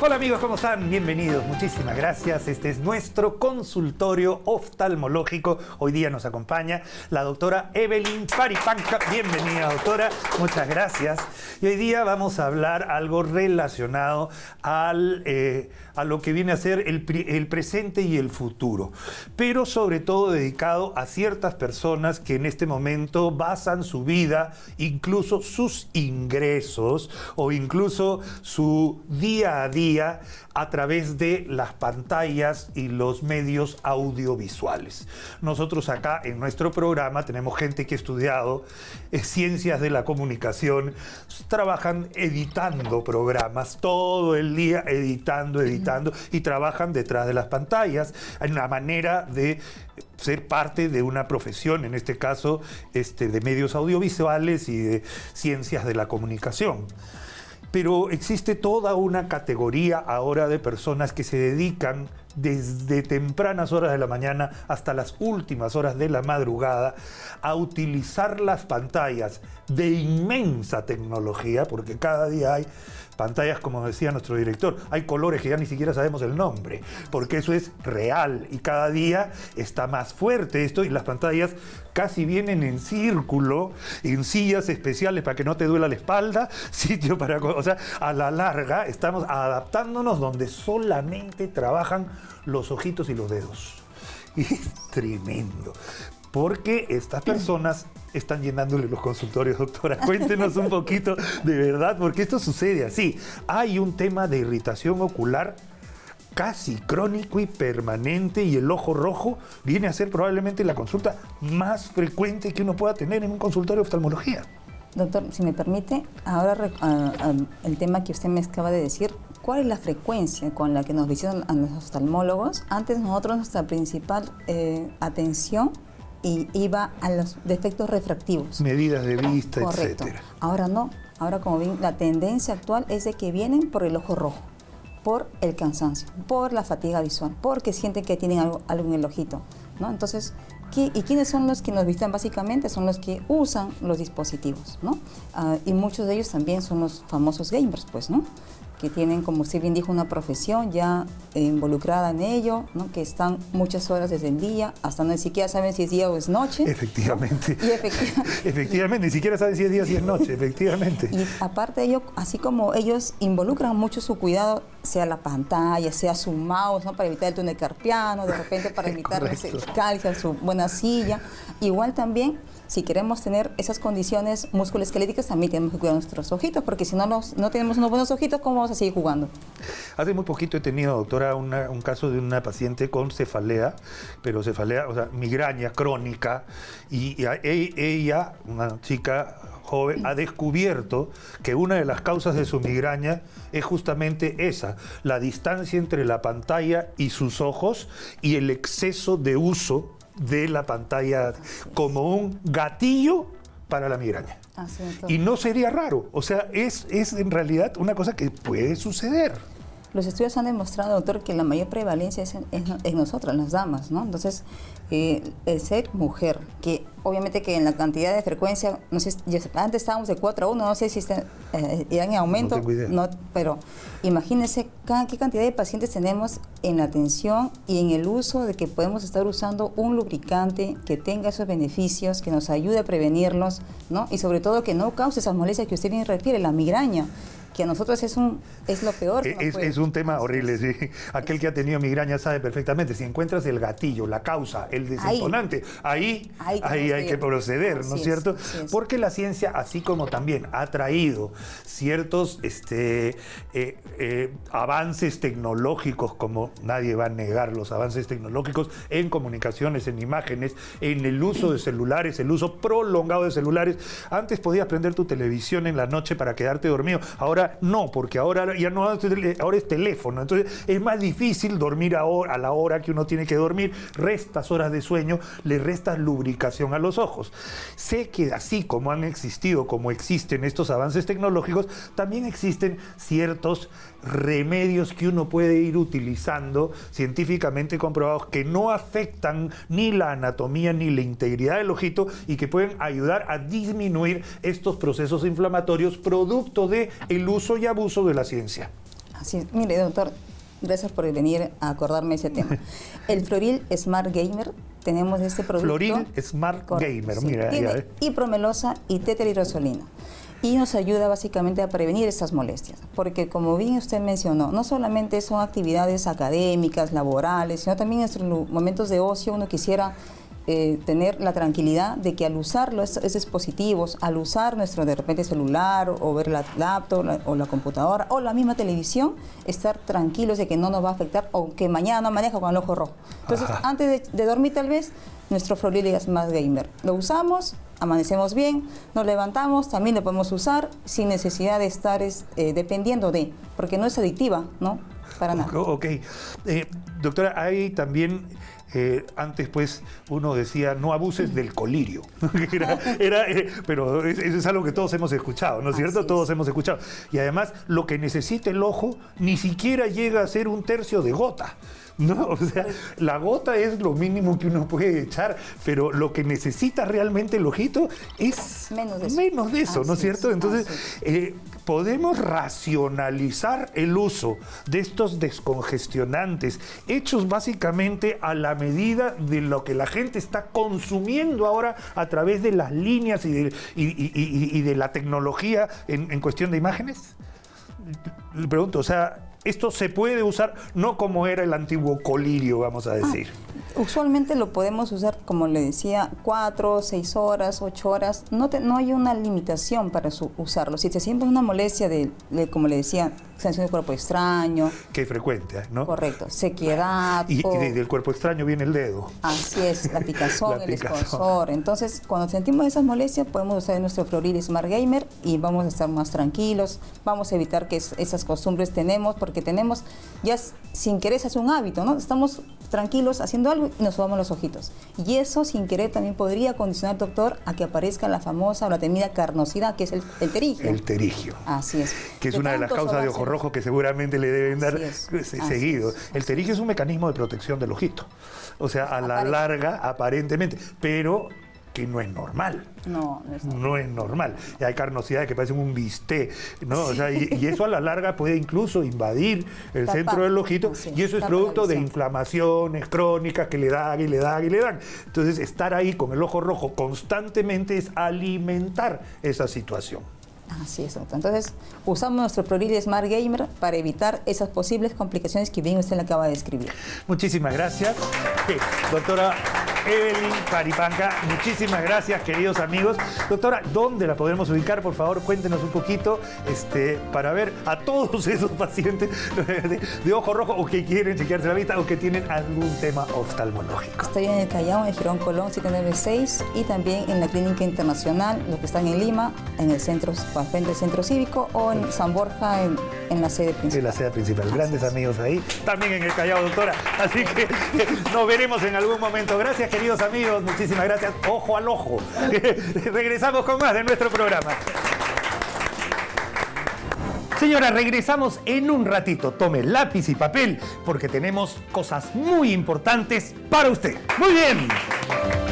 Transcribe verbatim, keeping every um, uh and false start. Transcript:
Hola amigos, ¿cómo están? Bienvenidos, muchísimas gracias. Este es nuestro consultorio oftalmológico. Hoy día nos acompaña la doctora Evelyn Paripanca. Bienvenida, doctora, muchas gracias. Y hoy día vamos a hablar algo relacionado al, eh, a lo que viene a ser el, el presente y el futuro, pero sobre todo dedicado a ciertas personas que en este momento basan su vida, incluso sus ingresos o incluso su día a día a través de las pantallas y los medios audiovisuales. Nosotros acá en nuestro programa tenemos gente que ha estudiado eh, ciencias de la comunicación, trabajan editando programas todo el día, editando, editando, y trabajan detrás de las pantallas. Hay una manera de ser parte de una profesión, en este caso este, de medios audiovisuales y de ciencias de la comunicación. Pero existe toda una categoría ahora de personas que se dedican desde tempranas horas de la mañana hasta las últimas horas de la madrugada a utilizar las pantallas de inmensa tecnología, porque cada día hay pantallas, como decía nuestro director, hay colores que ya ni siquiera sabemos el nombre, porque eso es real y cada día está más fuerte esto, y las pantallas casi vienen en círculo, en sillas especiales para que no te duela la espalda, sitio para... O sea, a la larga estamos adaptándonos donde solamente trabajan los ojitos y los dedos. Y es tremendo, porque estas personas están llenándole los consultorios, doctora. Cuéntenos un poquito de verdad, porque esto sucede así. Hay un tema de irritación ocular casi crónico y permanente, y el ojo rojo viene a ser probablemente la consulta más frecuente que uno pueda tener en un consultorio de oftalmología. Doctor, si me permite, ahora uh, uh, el tema que usted me acaba de decir, ¿cuál es la frecuencia con la que nos visitan a los oftalmólogos? Antes nosotros nuestra principal eh, atención y iba a los defectos refractivos. Medidas de vista, correcto. Etcétera. Ahora no. Ahora, como ven, la tendencia actual es de que vienen por el ojo rojo, por el cansancio, por la fatiga visual, porque sienten que tienen algo, algo en el ojito, ¿no? Entonces, ¿qué, ¿y quiénes son los que nos visitan? Básicamente son los que usan los dispositivos, ¿no? Uh, y muchos de ellos también son los famosos gamers, pues, ¿no? Que tienen, como usted bien dijo, una profesión ya eh, involucrada en ello, ¿no? Que están muchas horas desde el día, hasta no ni siquiera saben si es día o es noche. Efectivamente. ¿no? Y efectiva efectivamente, ni siquiera saben si es día o si es noche, efectivamente. Y aparte de ello, así como ellos involucran mucho su cuidado, sea la pantalla, sea su mouse, ¿no? Para evitar el túnel carpiano, de repente para evitar el calcio, su buena silla, igual también, si queremos tener esas condiciones musculoesqueléticas, también tenemos que cuidar nuestros ojitos, porque si no, nos, no tenemos unos buenos ojitos, ¿cómo vamos a seguir jugando? Hace muy poquito he tenido, doctora, una, un caso de una paciente con cefalea, pero cefalea, o sea, migraña crónica, y, y a, e, ella, una chica joven, ha descubierto que una de las causas de su migraña es justamente esa, la distancia entre la pantalla y sus ojos y el exceso de uso de la pantalla como un gatillo para la migraña. Así es, y no sería raro, o sea, es, es en realidad una cosa que puede suceder. Los estudios han demostrado, doctor, que la mayor prevalencia es en, en, en nosotras, en las damas, ¿no? Entonces, eh, el ser mujer, que obviamente que en la cantidad de frecuencia, no sé, antes estábamos de cuatro a uno, no sé si está, eh, irán en aumento, no tengo idea. No, pero imagínense qué cantidad de pacientes tenemos en la atención y en el uso de que podemos estar usando un lubricante que tenga esos beneficios, que nos ayude a prevenirlos, ¿no? Y sobre todo que no cause esas molestias que usted bien refiere, la migraña, que a nosotros es, un, es lo peor. Que es, es un tema horrible, sí. Aquel que ha tenido migraña sabe perfectamente, si encuentras el gatillo, la causa, el desentonante, ahí, ahí, ahí, ahí hay que proceder, así ¿no es cierto? Es, porque la ciencia, así como también ha traído ciertos este, eh, eh, avances tecnológicos, como nadie va a negar los avances tecnológicos en comunicaciones, en imágenes, en el uso de celulares, el uso prolongado de celulares. Antes podías prender tu televisión en la noche para quedarte dormido, ahora no, porque ahora ya no, ahora es teléfono, entonces es más difícil dormir a, hora, a la hora que uno tiene que dormir, restas horas de sueño, le restas lubricación a los ojos. Sé que así como han existido, como existen estos avances tecnológicos, también existen ciertos remedios que uno puede ir utilizando, científicamente comprobados, que no afectan ni la anatomía ni la integridad del ojito y que pueden ayudar a disminuir estos procesos inflamatorios producto del uso y abuso de la ciencia. Así es. Mire, doctor, gracias por venir a acordarme ese tema. El Floril Smart Gamer, tenemos este producto. Floril Smart Correcto, Gamer, sí. mira. Tiene Ya, ¿eh? ipromelosa y tetrahidrasolina. Y nos ayuda básicamente a prevenir estas molestias, porque como bien usted mencionó, no solamente son actividades académicas, laborales, sino también en nuestros momentos de ocio uno quisiera eh, tener la tranquilidad de que al usar los, esos dispositivos, al usar nuestro de repente celular o, o ver la laptop la, o la computadora o la misma televisión, estar tranquilos de que no nos va a afectar o que mañana no maneja con el ojo rojo. Entonces, Ajá. antes de, de dormir tal vez, nuestro Floril Smart Gamer lo usamos, amanecemos bien, nos levantamos, también lo podemos usar sin necesidad de estar es, eh, dependiendo de, porque no es adictiva, ¿no? Para nada. Ok. Eh, doctora, hay también, eh, antes pues uno decía, no abuses del colirio. era, era, eh, pero eso es algo que todos hemos escuchado, ¿no es cierto? Es. Todos hemos escuchado. Y además, lo que necesita el ojo ni siquiera llega a ser un tercio de gota. No, o sea, la gota es lo mínimo que uno puede echar, pero lo que necesita realmente el ojito es menos de eso, menos de eso, ¿no es cierto? Es, Entonces, eh, podemos racionalizar el uso de estos descongestionantes, hechos básicamente a la medida de lo que la gente está consumiendo ahora a través de las líneas y de, y, y, y, y de la tecnología en, en cuestión de imágenes. Le pregunto, o sea, esto se puede usar no como era el antiguo colirio, vamos a decir. Ah, usualmente lo podemos usar, como le decía, cuatro, seis horas, ocho horas. No, te, no hay una limitación para su, usarlo. Si te sientes una molestia de, de, como le decía, sensación de cuerpo extraño. Que es frecuente, ¿no? Correcto. sequedad. Y, o, y del cuerpo extraño viene el dedo. Así es, la picazón, la el picazón. escozor. Entonces, cuando sentimos esas molestias, podemos usar nuestro Floril Smart Gamer y vamos a estar más tranquilos. Vamos a evitar que es, esas costumbres tenemos, porque tenemos, ya sin querer se hace un hábito, ¿no? Estamos tranquilos haciendo algo y nos subamos los ojitos. Y eso, sin querer, también podría condicionar, doctor, a que aparezca la famosa o la temida carnosidad, que es el, el terigio. El terigio. Así es. Que es de una de las causas de ojo rojo que seguramente le deben dar es, seguido. es, el terigio es un mecanismo de protección del ojito. O sea, a la larga, aparentemente, pero que no es normal. No, no es normal. No es normal. Y hay carnosidades que parecen un bistec, ¿no? O sea, y, y eso a la larga puede incluso invadir el Tapa. centro del ojito, Sí, y eso es producto de inflamaciones crónicas que le dan y le dan y le dan. Entonces, estar ahí con el ojo rojo constantemente es alimentar esa situación. Así es, doctor. Entonces, usamos nuestro Floril Smart Gamer para evitar esas posibles complicaciones que bien usted le acaba de describir. Muchísimas gracias. Sí, doctora Evelyn Paripanca, muchísimas gracias, queridos amigos. Doctora, ¿dónde la podremos ubicar? Por favor, cuéntenos un poquito este, para ver a todos esos pacientes de, de ojo rojo o que quieren chequearse la vista o que tienen algún tema oftalmológico. Estoy en el Callao, en Girón Colón siete nueve seis, y también en la Clínica Internacional, los que están en Lima, en el centro, frente al Centro Cívico, o en San Borja, en, en la sede principal. En la sede principal. Grandes amigos ahí. También en el Callao, doctora. Así que nos veremos en algún momento. Gracias, queridos amigos. Muchísimas gracias. Ojo al ojo. Regresamos con más de nuestro programa. Señora, regresamos en un ratito. Tome lápiz y papel porque tenemos cosas muy importantes para usted. Muy bien.